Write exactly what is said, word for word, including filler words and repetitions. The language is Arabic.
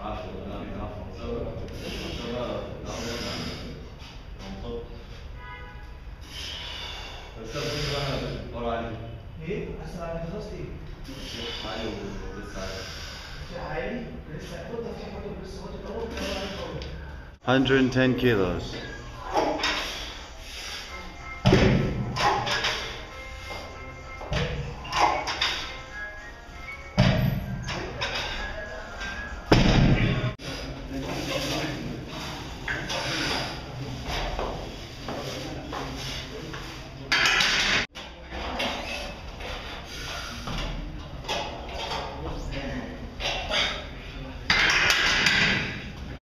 بس انا ورا علي. ايه؟ اسرع من خلصت ايه؟ علي ولسه عالي. عالي؟ لسه كنت في حاجه لسه كنت الاول one hundred ten kilos.